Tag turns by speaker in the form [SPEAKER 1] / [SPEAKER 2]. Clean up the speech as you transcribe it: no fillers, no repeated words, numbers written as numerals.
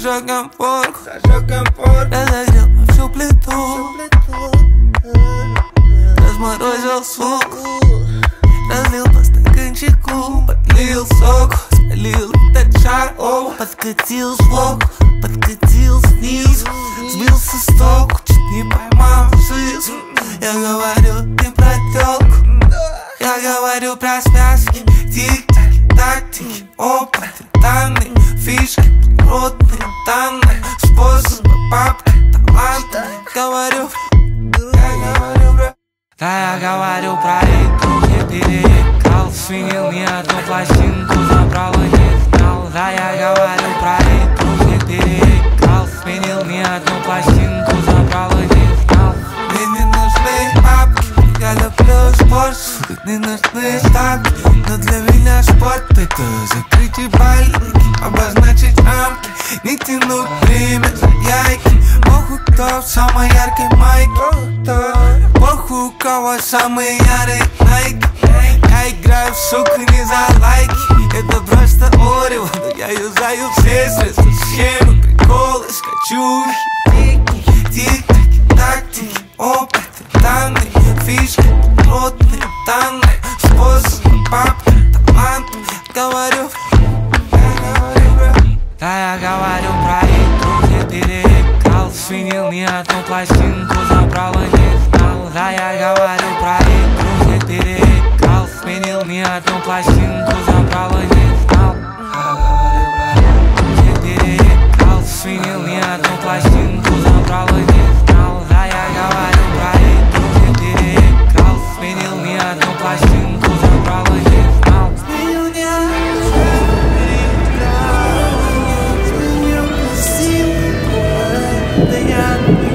[SPEAKER 1] Зажег комфорку, разогрел во всю плиту, разморозил сок, разлил по стаканчику, подлил соку, спалил тачар, подкатил сбоку, подкатил снизу, сбился с толку, чуть не поймал шизу. Я говорю, ты про тёлку, я говорю про связки, тик-таки, тактики, опыт, данные, фишки, плотные данные, способы, папки, таланты. Говорю, я говорю про... Да, я говорю про игру, где переиграл, свинил ни одну пластинку, забрал и не знал. Да, я говорю про игру, где переиграл, сменил ни одну пластинку, забрал и не знал. Мне не нужны бабки, я люблю спорт, не нужны ставки, но для меня спорт это закрытие больники, обозначить рамки, не тянуть время за яйки. Похуй, кто в самой яркой майке, похуй, у кого самый ярый найк. Я играю, сука, не за лайки, это просто орево, но я юзаю все средства, схемы, приколы, скачухи, тик-таки, тактики, опыты, данные, фишки, плотные данные, способы, папки, таланты. Говорю, да, я говорю про игру, где переиграл, свинил ни одну пластинку, забрал и не знал. Да, я говорю про игру, где переиграл, сменил ни одну пластинку, забрал и не знал. Где переиграл, свинил ни одну пластинку, забрал и не знал. Да, я говорю про игру, где переиграл, сменил ни одну пластинку, забрал и не знал. Сменил ни одну пластинку, да я